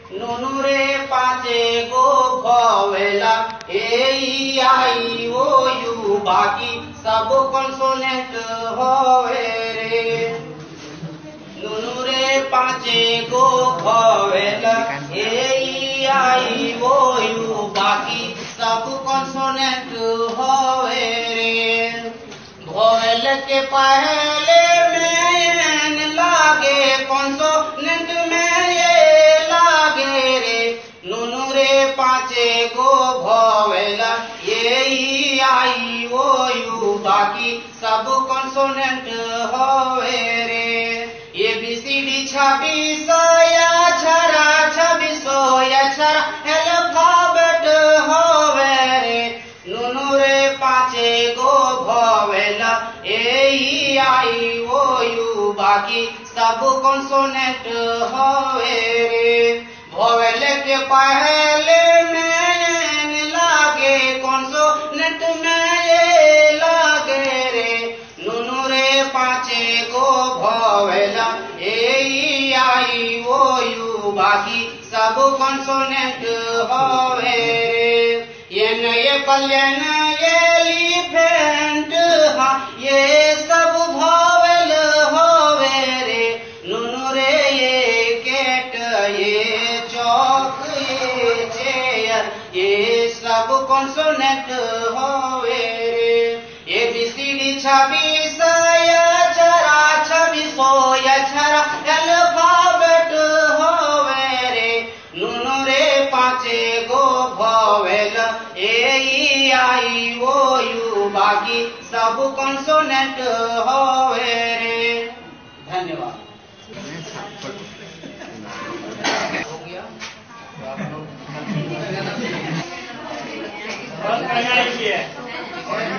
नुनु रे पाचे गो भवेला ए आई ओ यू बाकी सब कॉन्सोनेंट होवे रे। नुनु रे पाचे गो भवेला ए आई ओ यू बाकी सब कॉन्सोनेंट होवे रे। भवेल के पहले में लागे कॉन्सोनेंट में ये लागे रे। नुनु रे पाचे गो भवेला ये आई ओ यू बाकी सब कॉन्सोनेंट होवे रे। ये बीसीडी 26 या छरा 26 या छरा अल्फाबेट होवे रे। नुनु रे पाचे गो भवेला ए आई ओ यू बाकी सब कॉन्सोनेंट होवे रे। भवेल के पहले में लागे कॉन्सोनेंट में ये लागे रे। नुनु रे पाचे गो भवेला ए आई ओ यू बाकी सब कॉन्सोनेंट होवे रे। ये नए पल्यन एलिफेंट हाँ ये सब भवेल होवे रे। नुनु रे ये कैट ये चौक ये चेयर ये सब कॉन्सोनेंट होवे रे। ये बीसीडी 26 या छरा 26 या छरा अल्फाबेट होवे रे। नुनु रे पाचे गो भवेल ए आई ओ यू बाकी सब कॉन्सोनेंट होवे रे। धन्यवाद। हो गया।